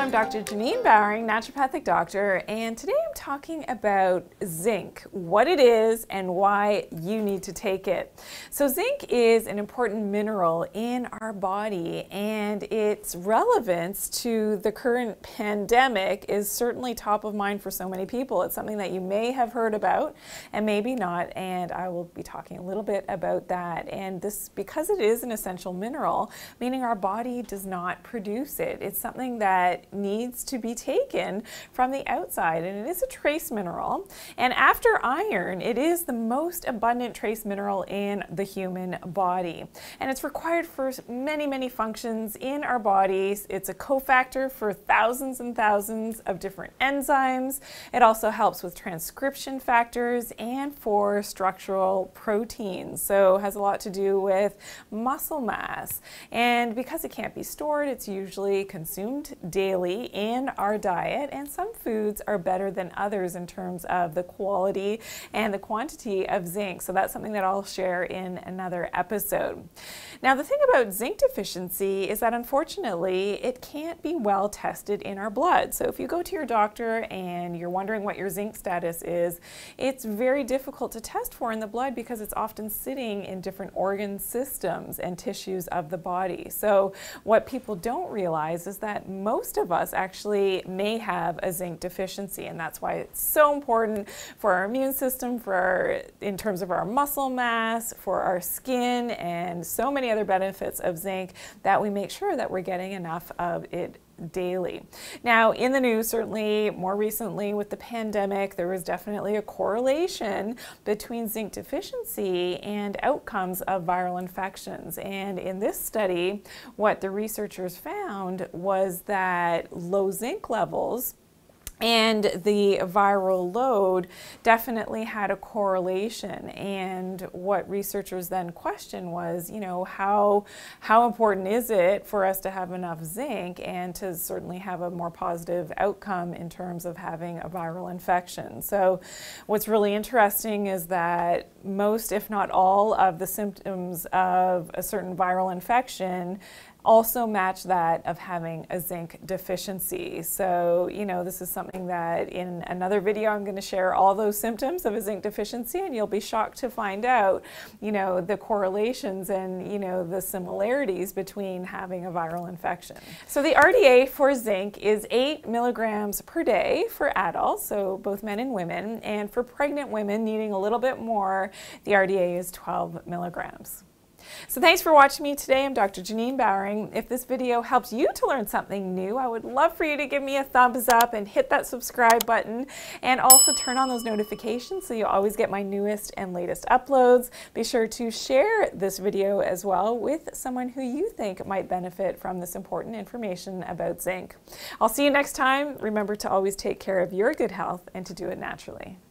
I'm Dr. Janine Bowring, naturopathic doctor, and today I'm talking about zinc, what it is and why you need to take it. So zinc is an important mineral in our body, and its relevance to the current pandemic is certainly top of mind for so many people. It's something that you may have heard about and maybe not, and I will be talking a little bit about that. And this, because it is an essential mineral, meaning our body does not produce it. It's something that needs to be taken from the outside, and it is a trace mineral. And after iron, it is the most abundant trace mineral in the human body. And it's required for many, many functions in our bodies. It's a cofactor for thousands and thousands of different enzymes. It also helps with transcription factors and for structural proteins. So it has a lot to do with muscle mass. And because it can't be stored, it's usually consumed daily in our diet, and some foods are better than others in terms of the quality and the quantity of zinc. So that's something that I'll share in another episode. Now, the thing about zinc deficiency is that unfortunately it can't be well tested in our blood. So if you go to your doctor and you're wondering what your zinc status is, it's very difficult to test for in the blood because it's often sitting in different organ systems and tissues of the body. So what people don't realize is that most of us actually may have a zinc deficiency, and that's why it's so important for our immune system, in terms of our muscle mass, for our skin, and so many other benefits of zinc, that we make sure that we're getting enough of it daily. Now, in the news, certainly more recently with the pandemic, there was definitely a correlation between zinc deficiency and outcomes of viral infections. And in this study, what the researchers found was that low zinc levels and the viral load definitely had a correlation. And what researchers then questioned was, how important is it for us to have enough zinc and to certainly have a more positive outcome in terms of having a viral infection. So what's really interesting is that most, if not all, of the symptoms of a certain viral infection also match that of having a zinc deficiency. So, this is something that in another video I'm going to share all those symptoms of a zinc deficiency, and you'll be shocked to find out, the correlations and, the similarities between having a viral infection. So the RDA for zinc is 8 milligrams per day for adults, so both men and women, and for pregnant women needing a little bit more, the RDA is 12 milligrams. So thanks for watching me today. I'm Dr. Janine Bowring. If this video helps you to learn something new, I would love for you to give me a thumbs up and hit that subscribe button, and also turn on those notifications so you always get my newest and latest uploads. Be sure to share this video as well with someone who you think might benefit from this important information about zinc. I'll see you next time. Remember to always take care of your good health and to do it naturally.